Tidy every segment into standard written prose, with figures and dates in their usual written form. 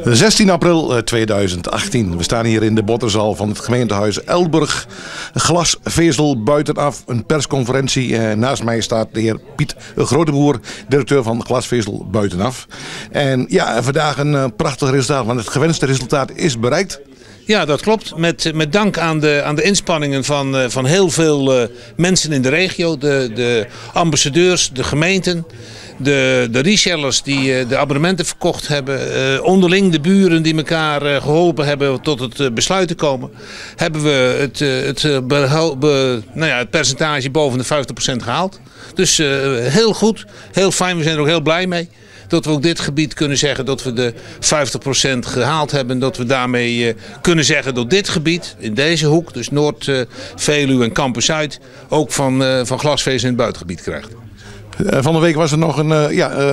16 april 2018. We staan hier in de Botterzaal van het gemeentehuis Elburg. Glasvezel buitenaf, een persconferentie. Naast mij staat de heer Piet Groteboer, directeur van Glasvezel buitenaf. En ja, vandaag een prachtig resultaat, want het gewenste resultaat is bereikt. Ja, dat klopt. Met dank aan de inspanningen van heel veel mensen in de regio. De ambassadeurs, de gemeenten, de resellers die de abonnementen verkocht hebben. Onderling de buren die elkaar geholpen hebben tot het besluit te komen. Hebben we het percentage boven de 50% gehaald. Dus heel goed, heel fijn. We zijn er ook heel blij mee. Dat we ook dit gebied kunnen zeggen dat we de 50% gehaald hebben. Dat we daarmee kunnen zeggen dat dit gebied, in deze hoek, dus Noord-Veluwe en Campus Zuid, ook van glasvezel in het buitengebied krijgt. Van de week was er nog een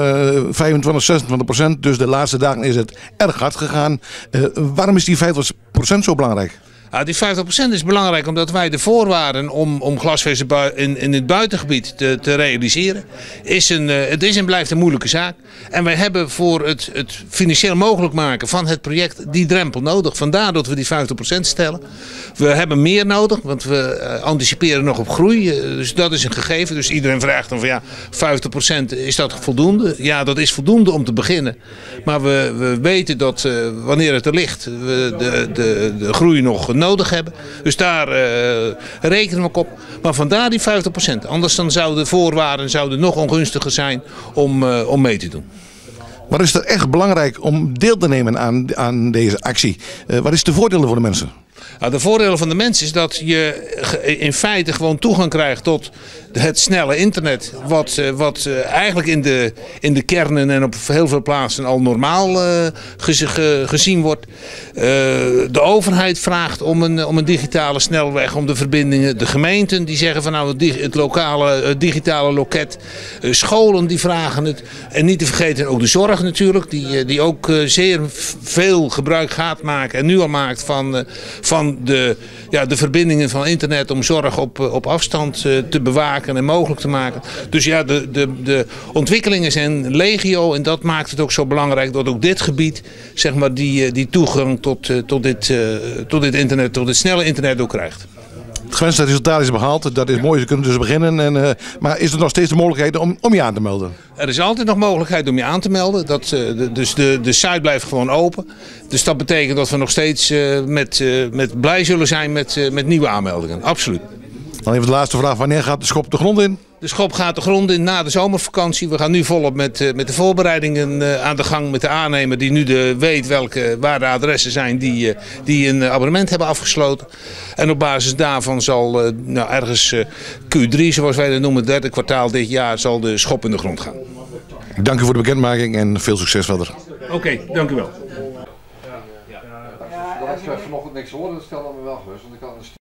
25, 26%. Dus de laatste dagen is het erg hard gegaan. Waarom is die 50% zo belangrijk? Ja, die 50% is belangrijk omdat wij de voorwaarden om glasvezel in het buitengebied te realiseren. Het is en blijft een moeilijke zaak. En wij hebben voor het financieel mogelijk maken van het project die drempel nodig. Vandaar dat we die 50% stellen. We hebben meer nodig, want we anticiperen nog op groei. Dus dat is een gegeven. Dus iedereen vraagt dan van ja, 50% is dat voldoende? Ja, dat is voldoende om te beginnen. Maar we weten dat wanneer het er ligt, we de groei nog nodig hebben. Dus daar rekenen we op. Maar vandaar die 50%. Anders dan zouden de voorwaarden nog ongunstiger zijn om mee te doen. Wat is er echt belangrijk om deel te nemen aan deze actie? Wat is de voordelen voor de mensen? Nou, de voordelen van de mensen is dat je in feite gewoon toegang krijgt tot het snelle internet. Wat eigenlijk in de kernen en op heel veel plaatsen al normaal gezien wordt. De overheid vraagt om een digitale snelweg, om de verbindingen. De gemeenten die zeggen van nou het lokale digitale loket. Scholen die vragen het. En niet te vergeten ook de zorg natuurlijk. Die ook zeer veel gebruik gaat maken en nu al maakt van de verbindingen van internet om zorg op afstand te bewaken en mogelijk te maken. Dus ja, de ontwikkelingen zijn legio en dat maakt het ook zo belangrijk dat ook dit gebied, zeg maar, die toegang tot dit internet, tot het snelle internet ook krijgt. Het gewenste resultaat is behaald, dat is mooi, ze kunnen dus beginnen. Maar is er nog steeds de mogelijkheid om je aan te melden? Er is altijd nog mogelijkheid om je aan te melden. Dus de site blijft gewoon open. Dus dat betekent dat we nog steeds met blij zullen zijn met nieuwe aanmeldingen. Absoluut. Dan even de laatste vraag, wanneer gaat de schop de grond in? De schop gaat de grond in na de zomervakantie. We gaan nu volop met de voorbereidingen aan de gang met de aannemer die nu weet waar de adressen zijn die een abonnement hebben afgesloten. En op basis daarvan zal ergens Q3, zoals wij dat noemen, het derde kwartaal dit jaar, zal de schop in de grond gaan. Ik dank u voor de bekendmaking en veel succes verder. Oké, dank u wel. Als we vanochtend niks horen, dan stellen we wel gerust.